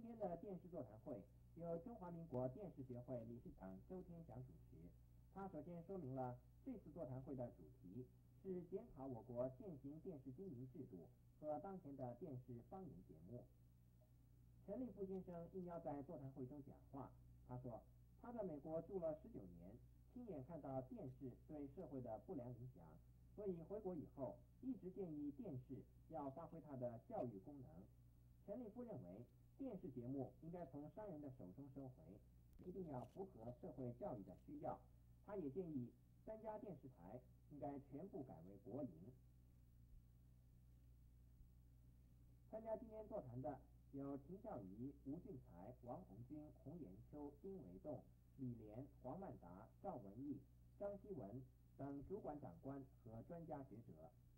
天的电视座谈会由中华民国电视协会理事长周天祥主持。他首先说明了这次座谈会的主题是检讨我国现行电视经营制度和当前的电视方言节目。陈立夫先生应邀在座谈会中讲话。他说，他在美国住了19年，亲眼看到电视对社会的不良影响，所以回国以后一直建议电视要发挥它的教育功能。陈立夫认为，电视节目应该从商人的手中收回，一定要符合社会教育的需要。他也建议3家电视台应该全部改为国营。参加今天座谈的有秦孝仪、吴俊才、王红军、洪延秋、丁维栋、李连、黄曼达、赵文义、张希文等主管长官和专家学者。